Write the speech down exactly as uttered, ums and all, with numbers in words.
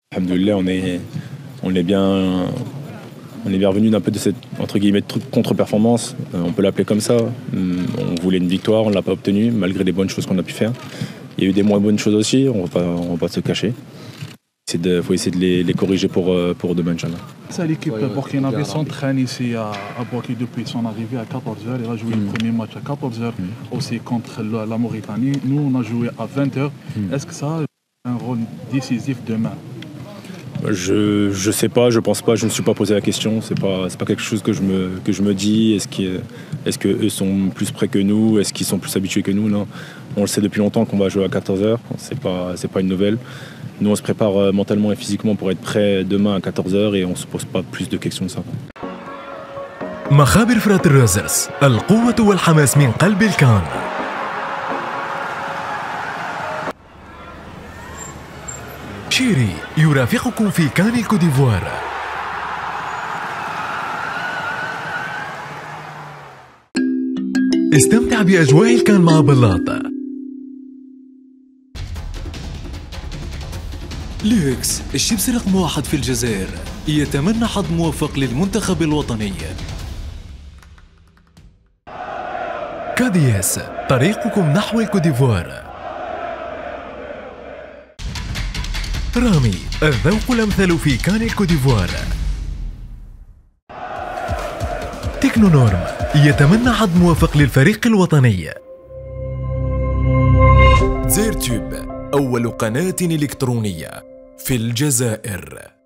Alhamdoulilah, on est, on est bien, on est bien revenu d'un peu de cette entre guillemets contre-performance, euh, on peut l'appeler comme ça. On voulait une victoire, on ne l'a pas obtenue malgré les bonnes choses qu'on a pu faire. Il y a eu des moins bonnes choses aussi, on ne va pas se cacher. Il faut essayer de les, les corriger pour, pour demain, Inch'Allah. L'équipe burkinabé s'entraîne ici à, à Boaké depuis son arrivée à quatorze heures. Il a joué mm. le premier match à quatorze heures mm. aussi contre la, la Mauritanie. Nous, on a joué à vingt heures. Mm. Est-ce que ça a un rôle décisif demain? Je je sais pas, je pense pas, je ne me suis pas posé la question. C'est pas c'est pas quelque chose que je me que je me dis. Est-ce qu'ils est-ce que eux sont plus près que nous? Est-ce qu'ils sont plus habitués que nous? Non, on le sait depuis longtemps qu'on va jouer à quatorze heures. C'est pas c'est pas une nouvelle. Nous on se prépare mentalement et physiquement pour être prêt demain à quatorze heures et on se pose pas plus de questions que ça. مخابر فرات الرازرز، القوة والحماس من قلب الكان. شيري يرافقكم في كان الكوديفوار. استمتع بأجواء الكان مع بلاط. ليكس الشيبس رقم واحد في الجزائر، يتمنى حظ موفق للمنتخب الوطني. كادياس طريقكم نحو الكوديفوار. رامي الذوق الأمثل في كان الكوديفوار. تكنونورم يتمنى حظ موفق للفريق الوطني. زيرتوب أول قناة إلكترونية في الجزائر.